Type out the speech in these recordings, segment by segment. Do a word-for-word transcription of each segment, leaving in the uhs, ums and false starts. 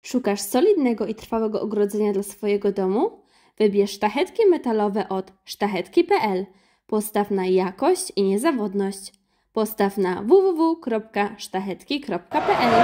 Szukasz solidnego i trwałego ogrodzenia dla swojego domu? Wybierz sztachetki metalowe od sztachetki kropka p l. Postaw na jakość i niezawodność. Postaw na w w w kropka sztachetki kropka p l.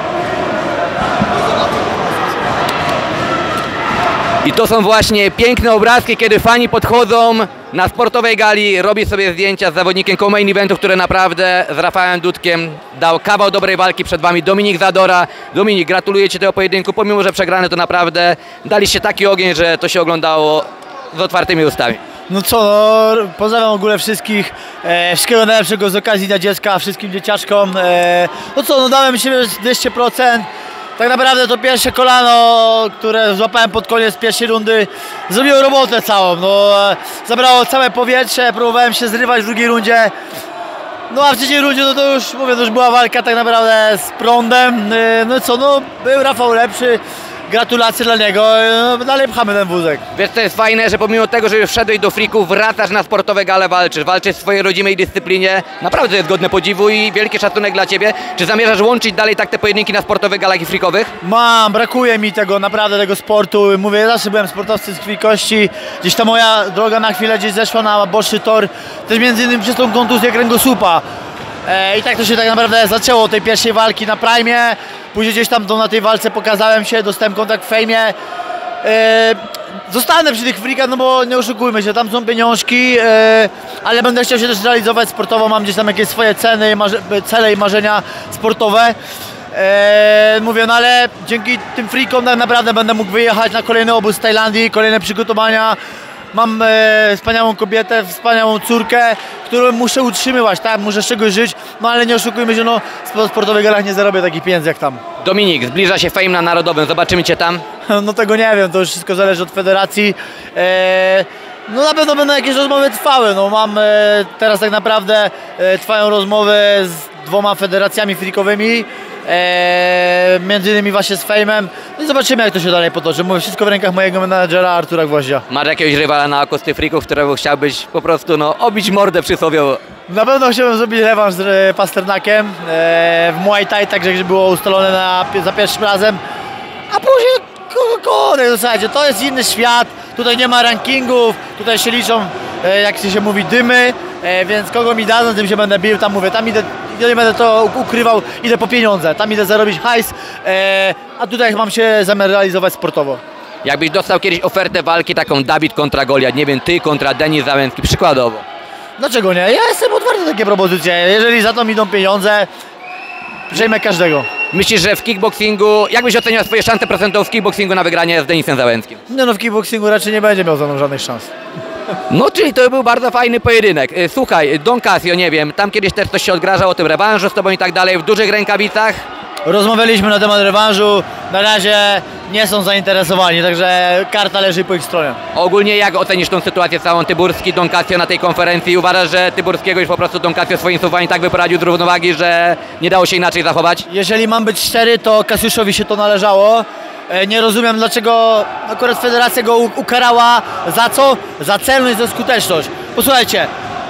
I to są właśnie piękne obrazki, kiedy fani podchodzą na sportowej gali, robi sobie zdjęcia z zawodnikiem co-main eventu, który naprawdę z Rafałem Dudkiem dał kawał dobrej walki przed wami. Dominik Zadora. Dominik, gratuluję ci tego pojedynku, pomimo że przegrany, to naprawdę daliście taki ogień, że to się oglądało z otwartymi ustami. No co, no, pozdrawiam w ogóle wszystkich, e, wszystkiego najlepszego z okazji Dnia Dziecka, wszystkim dzieciaczkom. E, no co, no dałem siebie dwieście procent. Tak naprawdę to pierwsze kolano, które złapałem pod koniec pierwszej rundy, zrobiło robotę całą. No, zabrało całe powietrze, próbowałem się zrywać w drugiej rundzie. No a w trzeciej rundzie no to już, mówię, to już była walka tak naprawdę z prądem. No co, no był Rafał lepszy. Gratulacje dla niego, no, dalej pchamy ten wózek. Wiesz, to jest fajne, że pomimo tego, że już wszedłeś do frików, wracasz na sportowe gale, walczysz, walczysz w swojej rodzimej dyscyplinie. Naprawdę jest godne podziwu i wielki szacunek dla ciebie. Czy zamierzasz łączyć dalej tak te pojedynki na sportowych galach i frikowych? Mam, brakuje mi tego, naprawdę tego sportu. Mówię, ja zawsze byłem sportowcem z krwi i kości. Gdzieś ta moja droga na chwilę gdzieś zeszła na boczny tor, też między innymi przez tą kontuzję kręgosłupa. I tak to się tak naprawdę zaczęło od tej pierwszej walki na Prime. Później gdzieś tam na tej walce pokazałem się, dostałem kontakt w fejmie. Zostanę przy tych frikach, no bo nie oszukujmy się, tam są pieniążki, ale będę chciał się też realizować sportowo, mam gdzieś tam jakieś swoje ceny, cele i marzenia sportowe. Mówię, no ale dzięki tym frikom tak naprawdę będę mógł wyjechać na kolejny obóz z Tajlandii, kolejne przygotowania. Mam e, wspaniałą kobietę, wspaniałą córkę, którą muszę utrzymywać, tak, muszę z czegoś żyć, no ale nie oszukujmy się, no w sportowych galach nie zarobię takich pieniędzy jak tam. Dominik, zbliża się Fame na Narodowym, zobaczymy cię tam? No tego nie wiem, to już wszystko zależy od federacji. E, no na pewno będą jakieś rozmowy trwałe, no mam e, teraz tak naprawdę e, trwają rozmowy z dwoma federacjami frikowymi. Eee, między innymi właśnie z Fame'em. No i zobaczymy, jak to się dalej potoczy. Mówię, wszystko w rękach mojego menadżera Artura Gwoździa. Masz jakiegoś rywala na kosty frików, którego chciałbyś po prostu no, obić mordę przysłowiowo? Na pewno chciałbym zrobić rewanż z e, Pasternakiem e, w Muay Thai, tak żeby było ustalone na, za pierwszym razem. A później kogo, słuchajcie, to jest inny świat. Tutaj nie ma rankingów, tutaj się liczą, e, jak się mówi, dymy. E, więc kogo mi dadzą, tym się będę bił, tam mówię, tam idę, nie będę to ukrywał, idę po pieniądze, tam idę zarobić hajs, e, a tutaj mam się zamiar realizować sportowo. Jakbyś dostał kiedyś ofertę walki taką Dawid kontra Goliat, nie wiem, ty kontra Denis Załęcki, przykładowo. Dlaczego nie? Ja jestem otwarty na takie propozycje, jeżeli za to mi idą pieniądze, przejmę każdego. Myślisz, że w kickboxingu, jak byś oceniał swoje szanse procentowe w kickboxingu na wygranie z Denisem Załęckim? Nie no, w kickboxingu raczej nie będzie miał za mną żadnych szans. No, czyli to był bardzo fajny pojedynek. Słuchaj, Don Casio, nie wiem, tam kiedyś też coś się odgrażał o tym rewanżu z tobą i tak dalej, w dużych rękawicach. Rozmawialiśmy na temat rewanżu, na razie nie są zainteresowani, także karta leży po ich stronie. Ogólnie jak ocenisz tą sytuację całą, Tyburski, Don Casio na tej konferencji? Uważasz, że Tyburskiego już po prostu Don Casio swoim słowami tak wyprowadził z równowagi, że nie dało się inaczej zachować? Jeżeli mam być szczery, to Kasiuszowi się to należało. Nie rozumiem, dlaczego akurat federacja go ukarała. Za co? Za celność, za skuteczność. Posłuchajcie,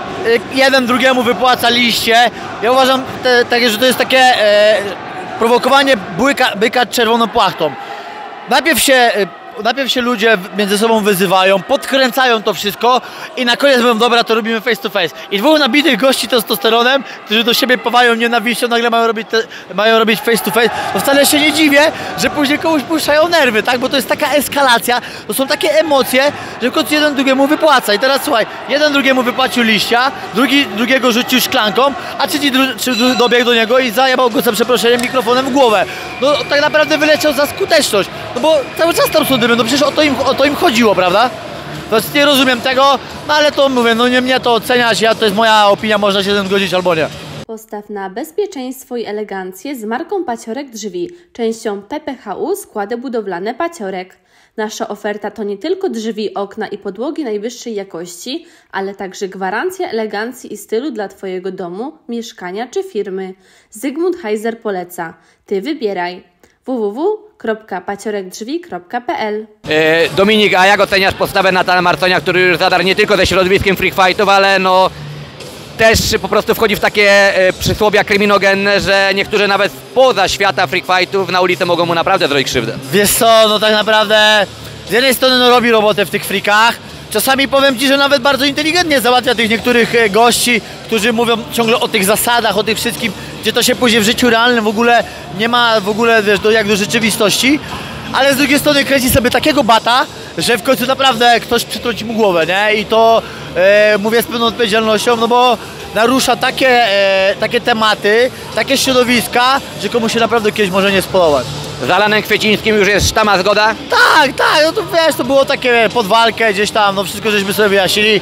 jeden drugiemu wypłaca liście. Ja uważam, te, te, że to jest takie e, prowokowanie byka, byka czerwoną płachtą. Najpierw się, najpierw się ludzie między sobą wyzywają, podkręcają to wszystko i na koniec mówią, dobra, to robimy face to face. I dwóch nabitych gości testosteronem, którzy do siebie pawają nienawiścią, nagle mają robić, te, mają robić face to face, to wcale się nie dziwię, że później komuś puszczają nerwy, tak? Bo to jest taka eskalacja, to są takie emocje, że w końcu jeden drugiemu wypłaca. I teraz słuchaj, jeden drugiemu wypłacił liścia, drugi drugiego rzucił szklanką, a trzeci dru, dobiegł do niego i zajebał go za przeproszeniem mikrofonem w głowę. No tak naprawdę wyleciał za skuteczność, no bo cały czas tam są dymy, no przecież o to im, o to im chodziło, prawda? To nie rozumiem tego, no ale to mówię, no nie mnie to oceniać, ja, to jest moja opinia, można się z tym zgodzić albo nie. Postaw na bezpieczeństwo i elegancję z marką Paciorek Drzwi, częścią P P H U Składy Budowlane Paciorek. Nasza oferta to nie tylko drzwi, okna i podłogi najwyższej jakości, ale także gwarancja elegancji i stylu dla Twojego domu, mieszkania czy firmy. Zygmunt Heiser poleca. Ty wybieraj. w w w kropka paciorek drzwi kropka p l. e, Dominik, a jak oceniasz postawę Natana Marconia, który już zadarł nie tylko ze środowiskiem freak fightów, ale no też po prostu wchodzi w takie e, przysłowia kryminogenne, że niektórzy nawet spoza świata freak fightów na ulicy mogą mu naprawdę zrobić krzywdę. Wiesz co, no tak naprawdę z jednej strony no robi robotę w tych frikach. Czasami powiem Ci, że nawet bardzo inteligentnie załatwia tych niektórych e, gości, którzy mówią ciągle o tych zasadach, o tych wszystkim, gdzie to się później w życiu realnym w ogóle nie ma w ogóle, wiesz, do, jak do rzeczywistości. Ale z drugiej strony kręci sobie takiego bata, że w końcu naprawdę ktoś przytrąci mu głowę, nie? I to e, mówię z pełną odpowiedzialnością, no bo narusza takie, e, takie tematy, takie środowiska, że komuś się naprawdę kiedyś może nie spodobać. Z Alanem Kwiecińskim już jest sztama zgoda? Tak, tak, no to wiesz, to było takie pod walkę gdzieś tam, no wszystko żeśmy sobie wyjaśnili.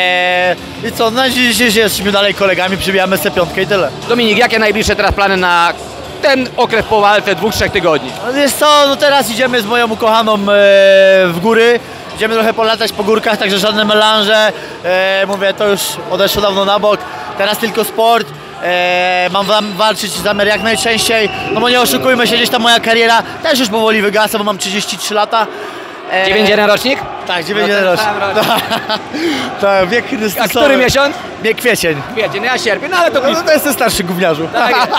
E, I co, no dzisiaj jesteśmy dalej kolegami, przybijamy sobie piątkę i tyle. Dominik, jakie najbliższe teraz plany na ten okres po walce dwóch, trzech tygodni? No wiesz co, no teraz idziemy z moją ukochaną e, w góry. Idziemy trochę polatać po górkach, także żadne melanże. E, mówię, to już odeszło dawno na bok. Teraz tylko sport. E, mam wam walczyć zamiar jak najczęściej. No bo nie oszukujmy się, gdzieś tam moja kariera też już powoli wygasa, bo mam trzydzieści trzy lata. E, dziewięćdziesiąty jeden rocznik? Tak, dziewięćdziesiąty jeden rocznik. Tak, wiek Chrystusowy. A który miesiąc? Wiek kwiecień. Kwiecień, ja sierpień, no ale to No, blisko. to jestem starszy gówniarzu. Tak jest.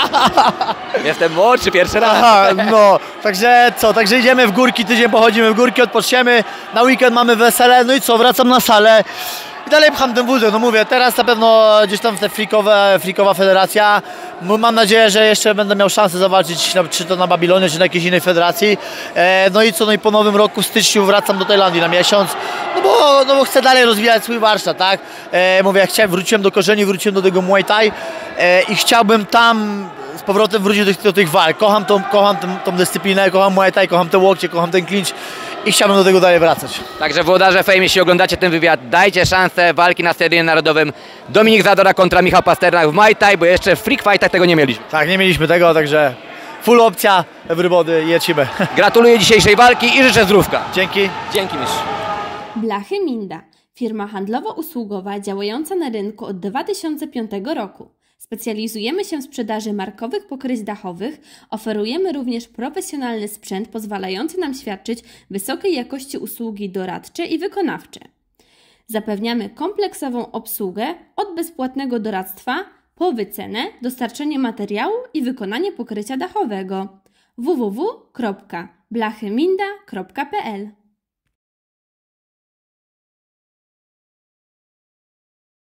Jestem młodszy, pierwszy raz. Aha, no, także co, także idziemy w górki, tydzień pochodzimy w górki, odpoczniemy, na weekend mamy wesele, no i co, wracam na salę i dalej pcham ten wózek, no mówię, teraz na pewno gdzieś tam te freakowe, freakowa federacja, mam nadzieję, że jeszcze będę miał szansę zawalczyć, czy to na Babilonie, czy na jakiejś innej federacji, e, no i co, no i po nowym roku w styczniu wracam do Tajlandii na miesiąc, no bo, no bo chcę dalej rozwijać swój warsztat, tak, e, mówię, chciałem, wróciłem do korzeni, wróciłem do tego Muay Thai e, i chciałbym tam z powrotem wrócić do, do tych walk. Kocham, tą, kocham tą, tą dyscyplinę, kocham Muay Thai, kocham te łokcie, kocham ten clinch i chciałbym do tego dalej wracać. Także włodarze Fame, jeśli oglądacie ten wywiad, dajcie szansę walki na stadionie narodowym. Dominik Zadora kontra Michał Pasternak w Muay Thai, bo jeszcze w freak fightach tego nie mieliśmy. Tak, nie mieliśmy tego, także full opcja, everybody, jedźmy. Gratuluję dzisiejszej walki i życzę zdrówka. Dzięki. Dzięki, mistrz. Blachy Minda, firma handlowo-usługowa działająca na rynku od dwa tysiące piątego roku. Specjalizujemy się w sprzedaży markowych pokryć dachowych, oferujemy również profesjonalny sprzęt pozwalający nam świadczyć wysokiej jakości usługi doradcze i wykonawcze. Zapewniamy kompleksową obsługę od bezpłatnego doradztwa po wycenę, dostarczenie materiału i wykonanie pokrycia dachowego. w w w kropka blachyminda kropka p l